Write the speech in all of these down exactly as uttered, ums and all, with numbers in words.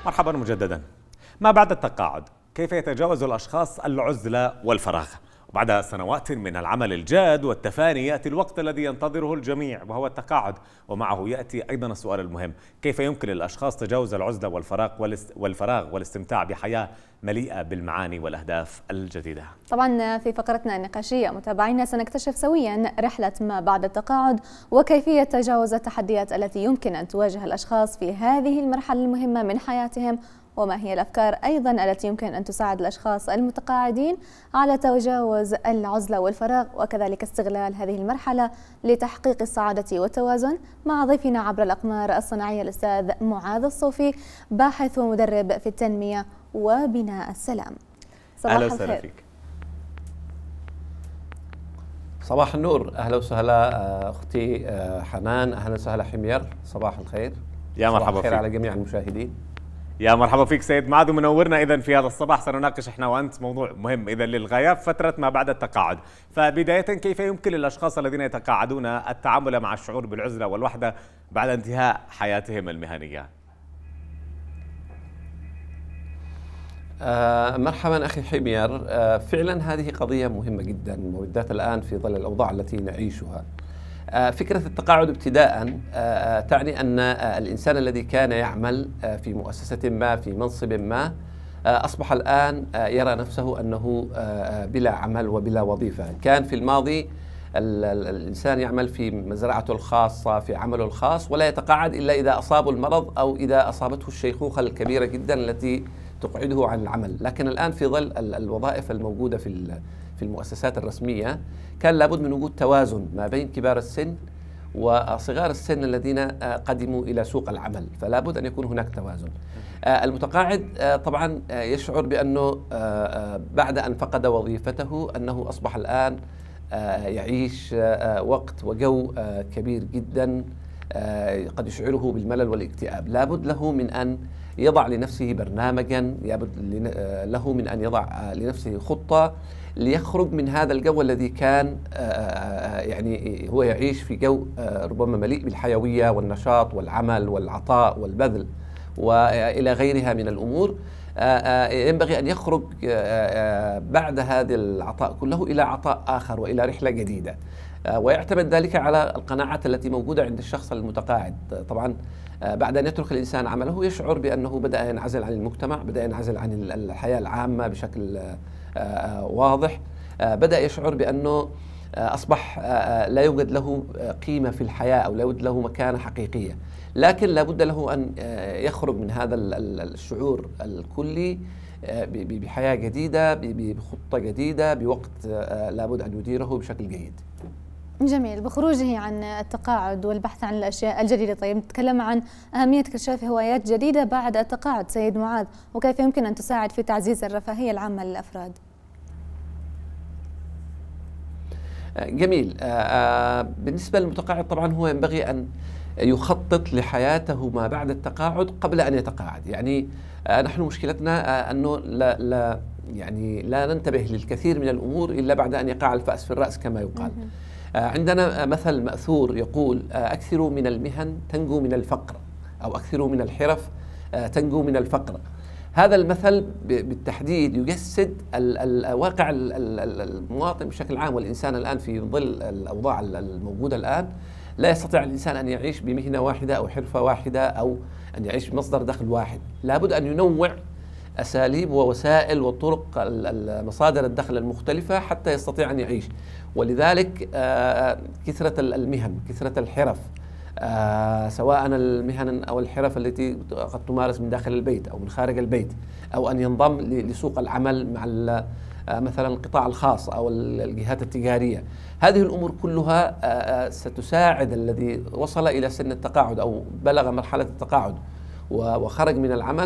مرحبا مجددا. ما بعد التقاعد، كيف يتجاوز الأشخاص العزلة والفراغ؟ وبعد سنوات من العمل الجاد والتفاني يأتي الوقت الذي ينتظره الجميع وهو التقاعد، ومعه يأتي أيضا السؤال المهم: كيف يمكن للأشخاص تجاوز العزلة والفراغ والفراغ والاستمتاع بحياة مليئة بالمعاني والأهداف الجديدة؟ طبعا في فقرتنا النقاشية متابعينا سنكتشف سويا رحلة ما بعد التقاعد وكيفية تجاوز التحديات التي يمكن أن تواجه الأشخاص في هذه المرحلة المهمة من حياتهم، وما هي الأفكار أيضا التي يمكن أن تساعد الأشخاص المتقاعدين على تجاوز العزلة والفراغ وكذلك استغلال هذه المرحلة لتحقيق السعادة والتوازن، مع ضيفنا عبر الأقمار الصناعية الأستاذ معاذ الصوفي، باحث ومدرب في التنمية وبناء السلام. صباح الخير فيك. صباح النور، أهلا وسهلا أختي حنان، أهلا وسهلا حمير، صباح الخير. يا مرحبا فيك. الخير على جميع المشاهدين. يا مرحبا فيك سيد معاذ، ومنورنا إذن في هذا الصباح. سنناقش إحنا وأنت موضوع مهم إذن للغاية في فترة ما بعد التقاعد. فبداية، كيف يمكن للأشخاص الذين يتقاعدون التعامل مع الشعور بالعزلة والوحدة بعد انتهاء حياتهم المهنية؟ آه مرحبا أخي حمير. آه فعلا هذه قضية مهمة جدا، وبالذات الآن في ظل الأوضاع التي نعيشها. فكرة التقاعد ابتداء تعني أن الإنسان الذي كان يعمل في مؤسسة ما في منصب ما أصبح الآن يرى نفسه أنه بلا عمل وبلا وظيفة. كان في الماضي الإنسان يعمل في مزرعته الخاصة في عمله الخاص ولا يتقاعد إلا إذا أصابه المرض أو إذا أصابته الشيخوخة الكبيرة جدا التي تقعده عن العمل. لكن الآن في ظل الوظائف الموجودة في في المؤسسات الرسمية كان لابد من وجود توازن ما بين كبار السن وصغار السن الذين قدموا إلى سوق العمل، فلا بد أن يكون هناك توازن. المتقاعد طبعا يشعر بأنه بعد أن فقد وظيفته أنه أصبح الآن يعيش وقت وجو كبير جدا قد يشعره بالملل والاكتئاب. لا بد له من أن يضع لنفسه برنامجا، لابد له من أن يضع لنفسه خطة ليخرج من هذا الجو الذي كان يعني هو يعيش في جو ربما مليء بالحيوية والنشاط والعمل والعطاء والبذل وإلى غيرها من الأمور. ينبغي أن يخرج بعد هذا العطاء كله إلى عطاء آخر وإلى رحلة جديدة، ويعتمد ذلك على القناعات التي موجودة عند الشخص المتقاعد. طبعا بعد أن يترك الإنسان عمله يشعر بأنه بدأ ينعزل عن المجتمع، بدأ ينعزل عن الحياة العامة بشكل واضح، بدأ يشعر بأنه أصبح لا يوجد له قيمة في الحياة أو لا يوجد له مكانة حقيقية. لكن لا بد له أن يخرج من هذا الشعور الكلي بحياة جديدة، بخطة جديدة، بوقت لا بد أن يديره بشكل جيد. جميل. بخروجه عن التقاعد والبحث عن الأشياء الجديدة، طيب نتكلم عن أهمية اكتشاف هوايات جديدة بعد التقاعد سيد معاذ، وكيف يمكن أن تساعد في تعزيز الرفاهية العامة للأفراد؟ جميل. بالنسبة للمتقاعد طبعا هو ينبغي أن يخطط لحياته ما بعد التقاعد قبل أن يتقاعد. يعني نحن مشكلتنا أنه لا, لا يعني لا ننتبه للكثير من الأمور إلا بعد أن يقع الفأس في الرأس كما يقال. عندنا مثل مأثور يقول: أكثروا من المهن تنجو من الفقر، أو أكثروا من الحرف تنجو من الفقر. هذا المثل بالتحديد يجسد الواقع المواطن بشكل عام والإنسان الآن في ظل الأوضاع الموجودة الآن. لا يستطيع الإنسان أن يعيش بمهنة واحدة أو حرفة واحدة أو أن يعيش بمصدر دخل واحد. لابد أن ينوع أساليب ووسائل وطرق مصادر الدخل المختلفة حتى يستطيع أن يعيش. ولذلك كثرة المهن، كثرة الحرف، سواء المهن أو الحرف التي قد تمارس من داخل البيت أو من خارج البيت، أو أن ينضم لسوق العمل مع مثلا القطاع الخاص أو الجهات التجارية. هذه الأمور كلها ستساعد الذي وصل إلى سن التقاعد أو بلغ مرحلة التقاعد وخرج من العمل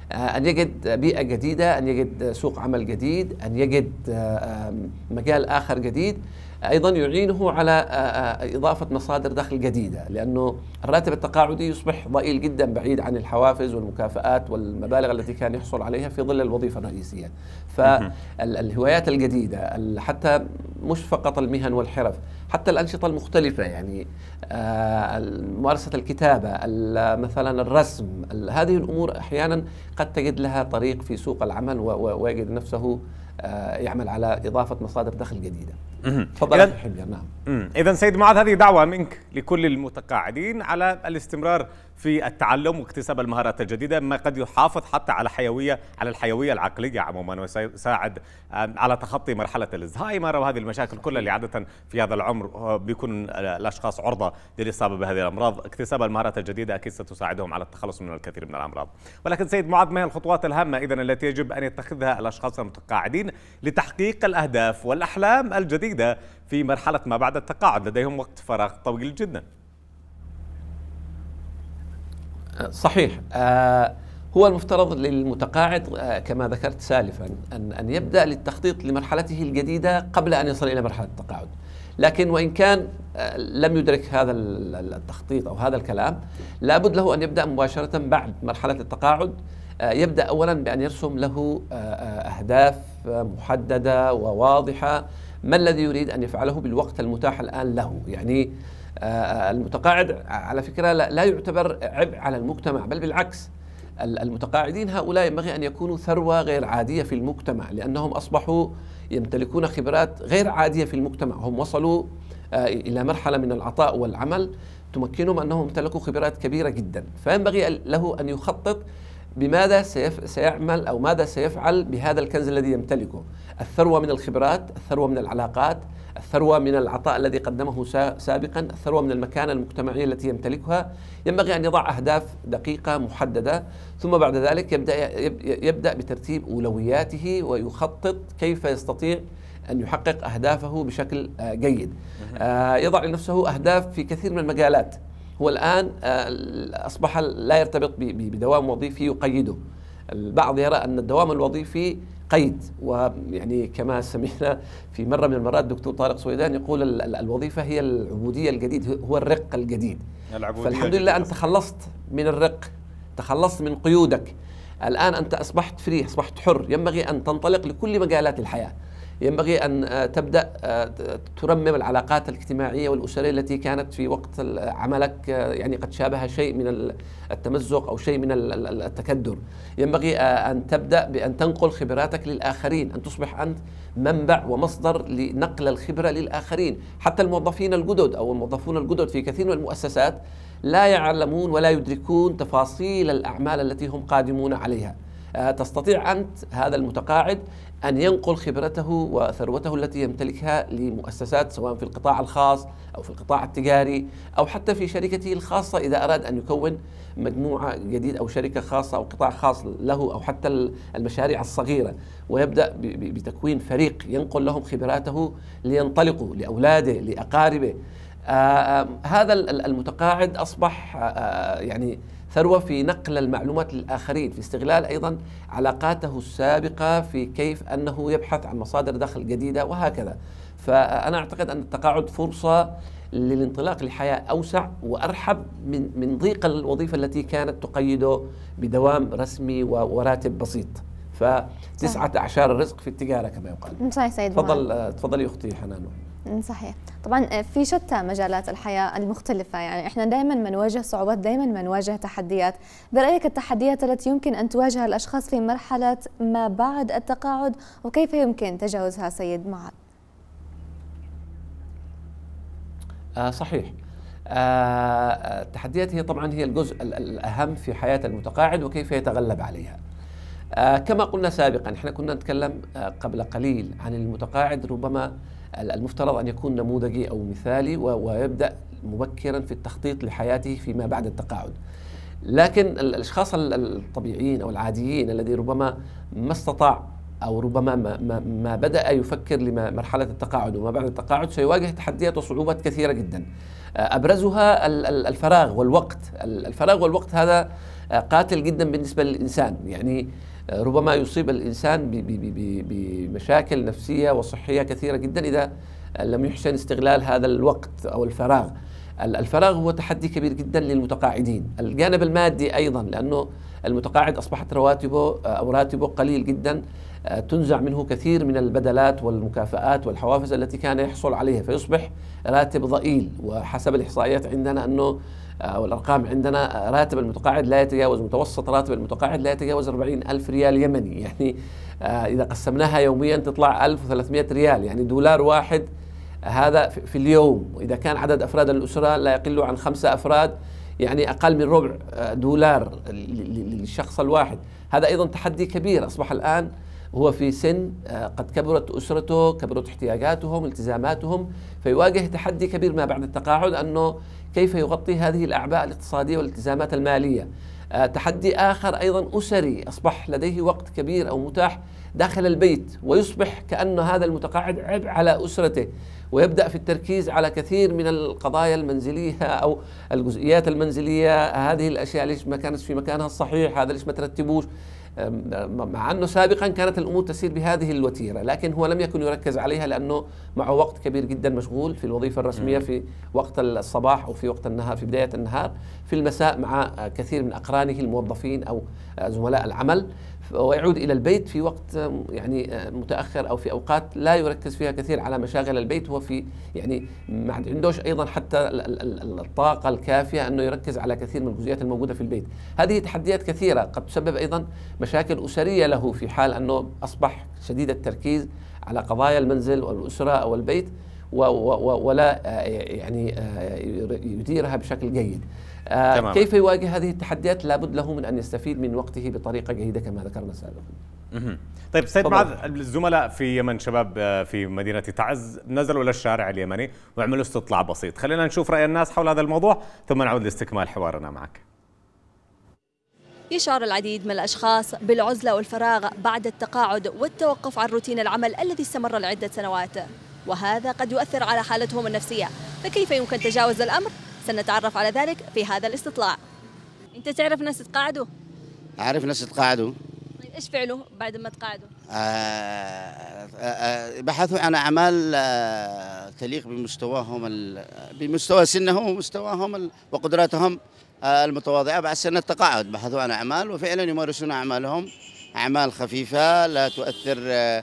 أن يجد بيئة جديدة، أن يجد سوق عمل جديد، أن يجد مجال آخر جديد، أيضا يعينه على إضافة مصادر دخل جديدة، لأنه الراتب التقاعدي يصبح ضئيل جدا بعيد عن الحوافز والمكافآت والمبالغ التي كان يحصل عليها في ظل الوظيفة الرئيسية. فالهوايات الجديدة، حتى مش فقط المهن والحرف، حتى الأنشطة المختلفة، يعني ممارسة الكتابة، مثلا الرسم، هذه الأمور أحيانا قد تجد لها طريق في سوق العمل ويجد نفسه يعمل على إضافة مصادر دخل جديدة. تفضل أخي حمير. نعم. إذن سيد معاذ، هذه دعوة منك لكل المتقاعدين على الاستمرار في التعلم واكتساب المهارات الجديدة، ما قد يحافظ حتى على حيوية على الحيوية العقلية عموما، وسيساعد على تخطي مرحلة الزهايمر وهذه المشاكل كلها اللي عادة في هذا العمر بيكون الأشخاص عرضة للإصابة بهذه الأمراض. اكتساب المهارات الجديدة أكيد ستساعدهم على التخلص من الكثير من الأمراض. ولكن سيد معاذ، ما هي الخطوات الهامة إذن التي يجب أن يتخذها الأشخاص المتقاعدين لتحقيق الأهداف والأحلام الجديدة في مرحلة ما بعد التقاعد؟ لديهم وقت فراغ طويل جدا. صحيح. آه هو المفترض للمتقاعد آه كما ذكرت سالفا أن أن يبدأ للتخطيط لمرحلته الجديدة قبل أن يصل إلى مرحلة التقاعد. لكن وإن كان آه لم يدرك هذا التخطيط أو هذا الكلام، لابد له أن يبدأ مباشرة بعد مرحلة التقاعد. آه يبدأ أولا بأن يرسم له آه أهداف محددة وواضحة، ما الذي يريد أن يفعله بالوقت المتاح الآن له. يعني المتقاعد على فكرة لا يعتبر عبء على المجتمع، بل بالعكس، المتقاعدين هؤلاء ينبغي أن يكونوا ثروة غير عادية في المجتمع، لأنهم أصبحوا يمتلكون خبرات غير عادية في المجتمع. هم وصلوا إلى مرحلة من العطاء والعمل تمكنهم أنهم امتلكوا خبرات كبيرة جدا، فينبغي له أن يخطط بماذا سيعمل أو ماذا سيفعل بهذا الكنز الذي يمتلكه. الثروة من الخبرات، الثروة من العلاقات، الثروة من العطاء الذي قدمه سابقا، الثروة من المكانة المجتمعية التي يمتلكها. ينبغي أن يضع أهداف دقيقة محددة، ثم بعد ذلك يبدأ يبدأ بترتيب أولوياته ويخطط كيف يستطيع أن يحقق أهدافه بشكل جيد. يضع لنفسه أهداف في كثير من المجالات. هو الآن أصبح لا يرتبط بدوام وظيفي يقيده. البعض يرى أن الدوام الوظيفي قيد، ويعني كما سمعنا في مرة من المرات دكتور طارق سويدان يقول الوظيفة هي العبودية الجديد، هو الرق الجديد. فالحمد لله أنت تخلصت من الرق، تخلصت من قيودك، الآن أنت أصبحت فري، أصبحت حر. ينبغي أن تنطلق لكل مجالات الحياة. ينبغي أن تبدأ ترمم العلاقات الاجتماعية والأسرية التي كانت في وقت عملك يعني قد شابها شيء من التمزق أو شيء من التكدر. ينبغي أن تبدأ بأن تنقل خبراتك للآخرين، أن تصبح أنت منبع ومصدر لنقل الخبرة للآخرين. حتى الموظفين الجدد أو الموظفون الجدد في كثير من المؤسسات لا يعلمون ولا يدركون تفاصيل الأعمال التي هم قادمون عليها. تستطيع أنت هذا المتقاعد أن ينقل خبرته وثروته التي يمتلكها لمؤسسات، سواء في القطاع الخاص أو في القطاع التجاري أو حتى في شركته الخاصة إذا أراد أن يكون مجموعة جديدة أو شركة خاصة أو قطاع خاص له، أو حتى المشاريع الصغيرة، ويبدأ بتكوين فريق ينقل لهم خبراته لينطلقوا لأولاده لأقاربه. آه هذا المتقاعد أصبح آه يعني ثروة في نقل المعلومات للآخرين، في استغلال أيضا علاقاته السابقة في كيف أنه يبحث عن مصادر دخل جديدة وهكذا. فأنا أعتقد أن التقاعد فرصة للانطلاق لحياة أوسع وأرحب من من ضيق الوظيفة التي كانت تقيده بدوام رسمي وراتب بسيط. فتسعة أعشار الرزق في التجارة كما يقال. صحيح سيد. تفضل تفضلي أختي حنان. صحيح. طبعا في شتى مجالات الحياة المختلفة، يعني احنا دائما بنواجه صعوبات، دائما بنواجه تحديات. برأيك التحديات التي يمكن أن تواجه الأشخاص في مرحلة ما بعد التقاعد وكيف يمكن تجاوزها سيد معاذ؟ آه صحيح. آه التحديات هي طبعا هي الجزء الأهم في حياة المتقاعد وكيف يتغلب عليها. آه كما قلنا سابقا، احنا كنا نتكلم آه قبل قليل عن المتقاعد ربما المفترض أن يكون نموذجي أو مثالي ويبدأ مبكرا في التخطيط لحياته فيما بعد التقاعد. لكن الأشخاص الطبيعيين أو العاديين الذي ربما ما استطاع أو ربما ما, ما, ما بدأ يفكر لمرحلة التقاعد وما بعد التقاعد سيواجه تحديات وصعوبات كثيرة جدا. أبرزها الفراغ والوقت. الفراغ والوقت هذا قاتل جدا بالنسبة للإنسان. يعني ربما يصيب الإنسان بمشاكل نفسية وصحية كثيرة جدا إذا لم يحسن استغلال هذا الوقت أو الفراغ. الفراغ هو تحدي كبير جدا للمتقاعدين. الجانب المادي أيضا، لأنه المتقاعد أصبحت رواتبه أو راتبه قليل جدا، تنزع منه كثير من البدلات والمكافآت والحوافز التي كان يحصل عليها، فيصبح راتب ضئيل. وحسب الإحصائيات عندنا أنه والأرقام عندنا راتب المتقاعد لا يتجاوز، متوسط راتب المتقاعد لا يتجاوز أربعين ألف ريال يمني. يعني إذا قسمناها يوميا تطلع ألف وثلاثمئة ريال، يعني دولار واحد هذا في اليوم. وإذا كان عدد أفراد الأسرة لا يقل عن خمسة أفراد، يعني أقل من ربع دولار للشخص الواحد. هذا أيضا تحدي كبير. أصبح الآن هو في سن قد كبرت أسرته، كبرت احتياجاتهم، التزاماتهم، فيواجه تحدي كبير ما بعد التقاعد، أنه كيف يغطي هذه الأعباء الاقتصادية والالتزامات المالية. تحدي آخر أيضا أسري، أصبح لديه وقت كبير أو متاح داخل البيت، ويصبح كأن هذا المتقاعد عبء على أسرته، ويبدأ في التركيز على كثير من القضايا المنزلية أو الجزئيات المنزلية. هذه الأشياء ليش ما كانت في مكانها الصحيح، هذا ليش ما ترتبوش، مع أنه سابقا كانت الأمور تسير بهذه الوتيرة، لكن هو لم يكن يركز عليها لأنه معه وقت كبير جدا مشغول في الوظيفة الرسمية في وقت الصباح أو في وقت النهار، في بداية النهار، في المساء مع كثير من أقرانه الموظفين أو زملاء العمل، ويعود إلى البيت في وقت يعني متأخر أو في أوقات لا يركز فيها كثير على مشاغل البيت. هو في يعني ما عندوش أيضا حتى الطاقة الكافية أنه يركز على كثير من الجزئيات الموجودة في البيت. هذه تحديات كثيرة قد تسبب أيضا مشاكل أسرية له في حال أنه أصبح شديد التركيز على قضايا المنزل والأسرة أو البيت ولا يعني يديرها بشكل جيد. آه كيف يواجه هذه التحديات؟ لابد له من أن يستفيد من وقته بطريقة جيدة كما ذكرنا سابقا. طيب سيد معاذ، الزملاء في يمن شباب في مدينة تعز نزلوا للشارع اليمني وعملوا استطلاع بسيط. خلينا نشوف رأي الناس حول هذا الموضوع ثم نعود لاستكمال حوارنا معك. يشعر العديد من الأشخاص بالعزلة والفراغ بعد التقاعد والتوقف عن روتين العمل الذي استمر لعدة سنوات، وهذا قد يؤثر على حالتهم النفسية. فكيف يمكن تجاوز الأمر؟ سنتعرف على ذلك في هذا الاستطلاع. أنت تعرف ناس تقاعدوا؟ أعرف ناس تقاعدوا. طيب إيش فعلوا بعد ما تقاعدوا؟ بحثوا عن أعمال تليق بمستواهم بمستوى سنهم ومستواهم وقدراتهم المتواضعة بعد سنة التقاعد. بحثوا عن أعمال وفعلا يمارسون أعمالهم، أعمال خفيفة لا تؤثر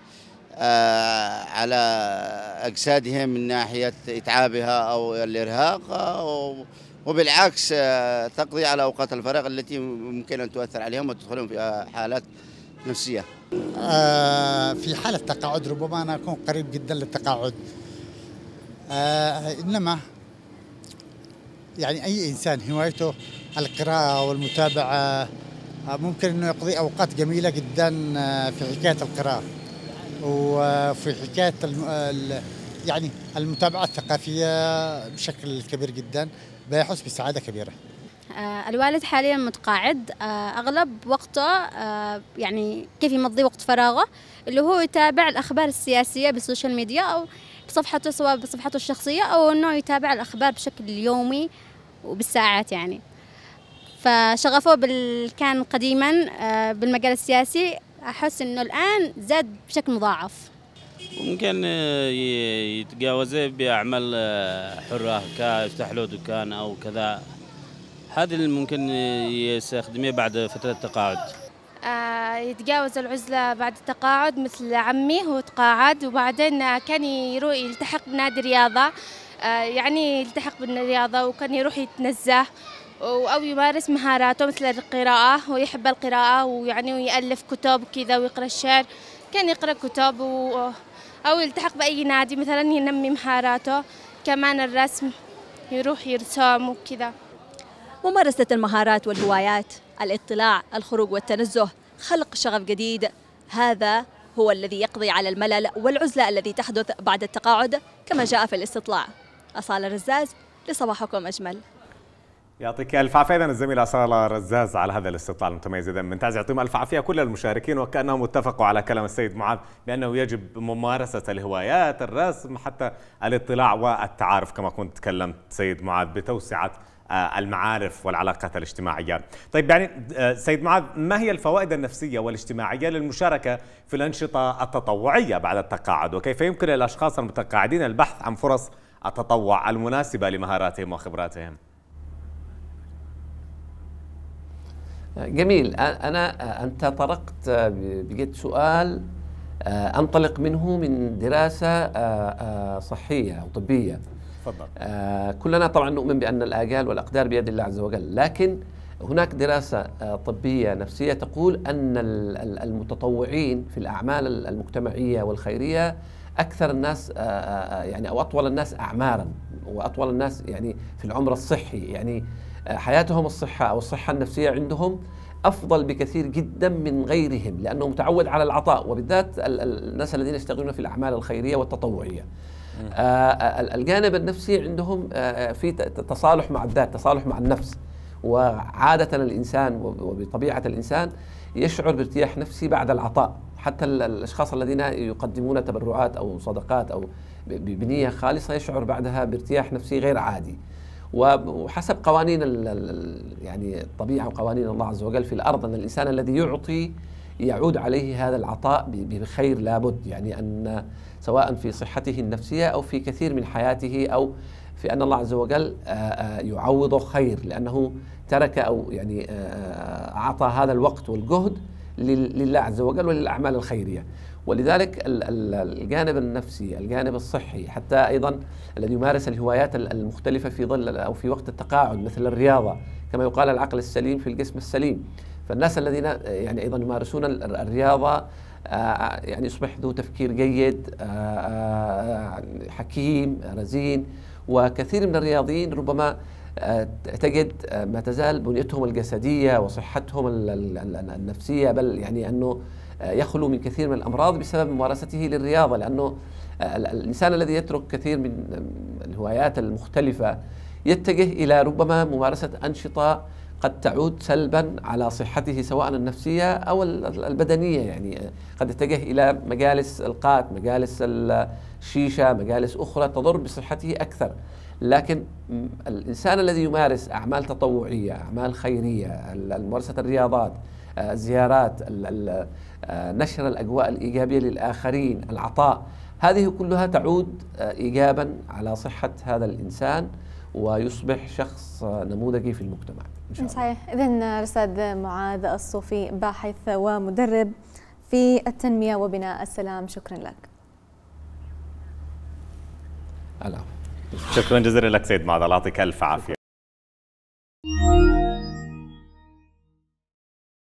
على أجسادهم من ناحية إتعابها أو الإرهاق، وبالعكس تقضي على أوقات الفراغ التي ممكن أن تؤثر عليهم وتدخلهم في حالات نفسية. في حالة تقاعد ربما أنا أكون قريب جدا للتقاعد، إنما يعني أي إنسان هوايته القراءة والمتابعة ممكن أنه يقضي أوقات جميلة جدا في حكاية القراءة وفي حكاية يعني المتابعة الثقافية بشكل كبير جدا، بيحس بسعادة كبيرة. الوالد حاليا متقاعد، أغلب وقته يعني كيف يمضي وقت فراغه اللي هو يتابع الأخبار السياسية بالسوشيال ميديا أو بصفحته، سواء بصفحته الشخصية أو أنه يتابع الأخبار بشكل يومي وبالساعات. يعني فشغفه بال كان قديما بالمجال السياسي، أحس أنه الآن زاد بشكل مضاعف. ممكن يتجاوزه بأعمال حرة كيفتح له دكان أو كذا، هذا اللي ممكن يستخدمه بعد فترة التقاعد. آه يتجاوز العزلة بعد التقاعد، مثل عمي هو تقاعد وبعدين كان يروح يلتحق بنادي رياضة، آه يعني يلتحق بالرياضة وكان يروح يتنزه أو يمارس مهاراته مثل القراءة، ويحب القراءة ويعني ويألف كتب وكذا ويقرأ الشعر. كان يقرأ كتب و... أو يلتحق بأي نادي مثلا ينمي مهاراته. كمان الرسم، يروح يرسم وكذا. ممارسة المهارات والهوايات، الاطلاع، الخروج والتنزه، خلق شغف جديد، هذا هو الذي يقضي على الملل والعزلة الذي تحدث بعد التقاعد كما جاء في الاستطلاع. أصالة رزاز، لصباحكم أجمل. يعطيك الف عافيه. اذا الزميله أصالة رزاز على هذا الاستطلاع المتميز. اذا بنتعز يعطيهم الف عافيه كل المشاركين، وكانهم اتفقوا على كلام السيد معاذ بانه يجب ممارسه الهوايات، الرسم، حتى الاطلاع والتعارف كما كنت تكلمت سيد معاذ بتوسعه المعارف والعلاقات الاجتماعية. طيب يعني سيد معاذ، ما هي الفوائد النفسية والاجتماعية للمشاركة في الأنشطة التطوعية بعد التقاعد، وكيف يمكن للأشخاص المتقاعدين البحث عن فرص التطوع المناسبة لمهاراتهم وخبراتهم؟ جميل. أنا أنت طرقت بجد سؤال أنطلق منه من دراسة صحية أو طبية. تفضل. كلنا طبعا نؤمن بأن الآجال والأقدار بيد الله عز وجل، لكن هناك دراسة طبية نفسية تقول أن المتطوعين في الأعمال المجتمعية والخيرية أكثر الناس يعني أو أطول الناس أعمارا وأطول الناس يعني في العمر الصحي، يعني حياتهم الصحة أو الصحة النفسية عندهم أفضل بكثير جدا من غيرهم، لأنه متعود على العطاء، وبالذات الناس الذين يشتغلون في الأعمال الخيرية والتطوعية. الجانب النفسي عندهم في تصالح مع الذات، تصالح مع النفس، وعادة الإنسان وبطبيعة الإنسان يشعر بارتياح نفسي بعد العطاء. حتى الأشخاص الذين يقدمون تبرعات أو صدقات أو بنية خالصة يشعر بعدها بارتياح نفسي غير عادي. وحسب قوانين يعني الطبيعة وقوانين الله عز وجل في الأرض أن الإنسان الذي يعطي يعود عليه هذا العطاء بخير لابد، يعني أن سواء في صحته النفسية أو في كثير من حياته أو في أن الله عز وجل يعوضه خير، لأنه ترك أو يعني أعطى هذا الوقت والجهد لله عز وجل وللأعمال الخيرية. ولذلك الجانب النفسي، الجانب الصحي، حتى أيضا الذي يمارس الهوايات المختلفة في ظل أو في وقت التقاعد مثل الرياضة، كما يقال العقل السليم في الجسم السليم، فالناس الذين يعني أيضا يمارسون الرياضة يعني يصبح ذو تفكير جيد، حكيم، رزين. وكثير من الرياضيين ربما تجد ما تزال بنيتهم الجسدية وصحتهم النفسية، بل يعني أنه يخلو من كثير من الأمراض بسبب ممارسته للرياضة، لأنه الإنسان الذي يترك كثير من الهوايات المختلفة يتجه إلى ربما ممارسة أنشطة قد تعود سلبا على صحته سواء النفسية أو البدنية، يعني قد يتجه إلى مجالس القات، مجالس الشيشة، مجالس أخرى تضر بصحته أكثر. لكن الإنسان الذي يمارس أعمال تطوعية، أعمال خيرية، ممارسة الرياضات، الزيارات، نشر الأجواء الإيجابية للآخرين، العطاء، هذه كلها تعود إيجابا على صحة هذا الإنسان ويصبح شخص نموذجي في المجتمع إن شاء الله. صحيح. إذن الأستاذ معاذ الصوفي، باحث ومدرب في التنمية وبناء السلام، شكرا لك. شكرا جزيلا لك سيد معاذ، الله يعطيك ألف عافية.